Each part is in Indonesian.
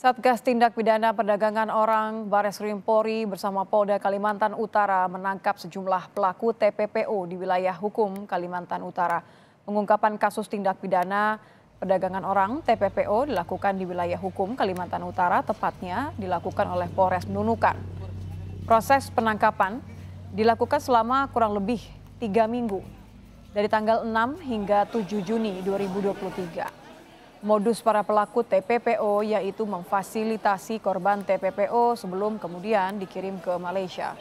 Satgas Tindak Pidana Perdagangan Orang Bareskrim Polri bersama Polda Kalimantan Utara menangkap sejumlah pelaku TPPO di wilayah hukum Kalimantan Utara. Pengungkapan kasus tindak pidana perdagangan orang TPPO dilakukan di wilayah hukum Kalimantan Utara, tepatnya dilakukan oleh Polres Nunukan. Proses penangkapan dilakukan selama kurang lebih 3 minggu, dari tanggal 6 hingga 7 Juni 2023. Modus para pelaku TPPO yaitu memfasilitasi korban TPPO sebelum kemudian dikirim ke Malaysia.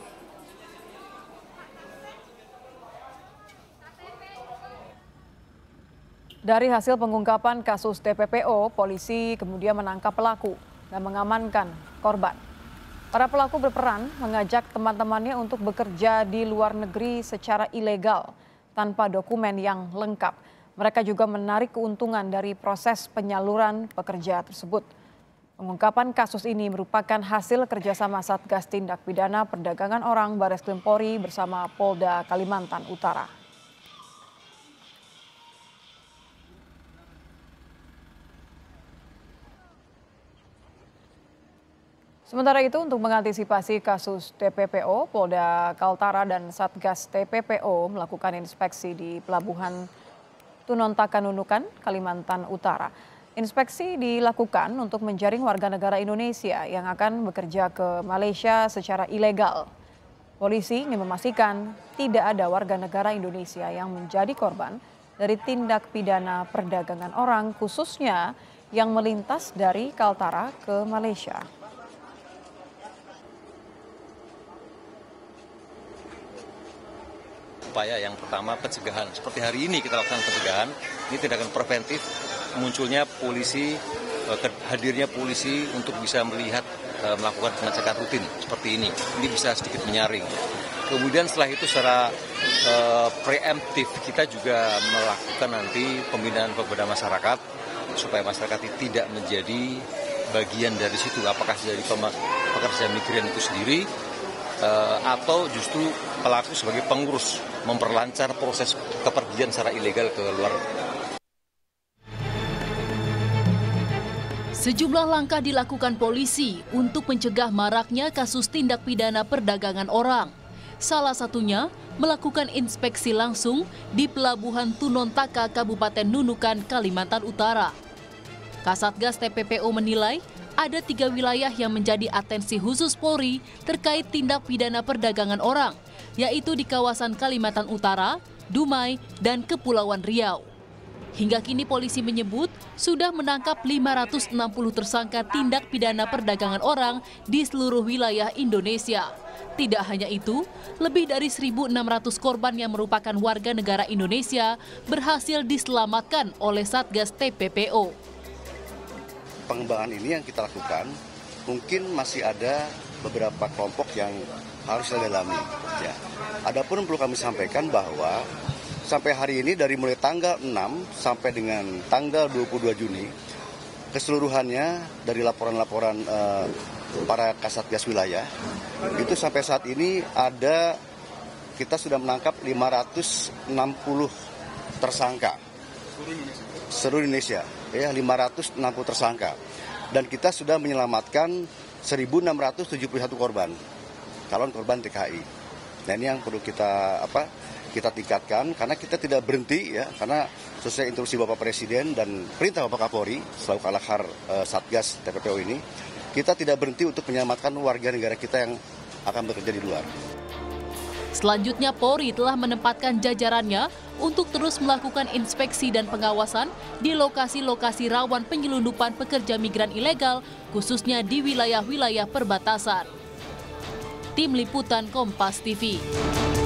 Dari hasil pengungkapan kasus TPPO, polisi kemudian menangkap pelaku dan mengamankan korban. Para pelaku berperan mengajak teman-temannya untuk bekerja di luar negeri secara ilegal tanpa dokumen yang lengkap. Mereka juga menarik keuntungan dari proses penyaluran pekerja tersebut. Pengungkapan kasus ini merupakan hasil kerjasama Satgas Tindak Pidana Perdagangan Orang Bareskrim Polri bersama Polda Kalimantan Utara. Sementara itu, untuk mengantisipasi kasus TPPO, Polda Kaltara dan Satgas TPPO melakukan inspeksi di Pelabuhan Tunontaka Nunukan, Kalimantan Utara. Inspeksi dilakukan untuk menjaring warga negara Indonesia yang akan bekerja ke Malaysia secara ilegal. Polisi ingin memastikan tidak ada warga negara Indonesia yang menjadi korban dari tindak pidana perdagangan orang, khususnya yang melintas dari Kaltara ke Malaysia. Upaya yang pertama pencegahan, seperti hari ini kita lakukan pencegahan, ini tindakan preventif, munculnya polisi, hadirnya polisi untuk bisa melihat, melakukan pengecekan rutin seperti ini bisa sedikit menyaring. Kemudian setelah itu secara preemptif kita juga melakukan nanti pembinaan kepada masyarakat, supaya masyarakat tidak menjadi bagian dari situ, apakah dari pekerja migran itu sendiri, atau justru pelaku sebagai pengurus memperlancar proses kepergian secara ilegal ke luar. Sejumlah langkah dilakukan polisi untuk mencegah maraknya kasus tindak pidana perdagangan orang. Salah satunya melakukan inspeksi langsung di Pelabuhan Tunontaka, Kabupaten Nunukan, Kalimantan Utara. Kasatgas TPPO menilai ada 3 wilayah yang menjadi atensi khusus Polri terkait tindak pidana perdagangan orang, yaitu di kawasan Kalimantan Utara, Dumai, dan Kepulauan Riau. Hingga kini polisi menyebut sudah menangkap 560 tersangka tindak pidana perdagangan orang di seluruh wilayah Indonesia. Tidak hanya itu, lebih dari 1.600 korban yang merupakan warga negara Indonesia berhasil diselamatkan oleh Satgas TPPO. Pengembangan ini yang kita lakukan, mungkin masih ada beberapa kelompok yang harus kita dalami. Ya. Adapun perlu kami sampaikan bahwa sampai hari ini dari mulai tanggal 6 sampai dengan tanggal 22 Juni, keseluruhannya dari laporan-laporan para kasatgas wilayah, itu sampai saat ini kita sudah menangkap 560 tersangka. Seluruh Indonesia, ya 560 tersangka, dan kita sudah menyelamatkan 1.671 korban, calon korban TKI. Nah ini yang perlu kita tingkatkan, karena kita tidak berhenti ya, karena sesuai instruksi Bapak Presiden dan perintah Bapak Kapolri selaku kalahar Satgas TPPO ini, kita tidak berhenti untuk menyelamatkan warga negara kita yang akan bekerja di luar. Selanjutnya, Polri telah menempatkan jajarannya untuk terus melakukan inspeksi dan pengawasan di lokasi-lokasi rawan penyelundupan pekerja migran ilegal, khususnya di wilayah-wilayah perbatasan. Tim Liputan Kompas TV.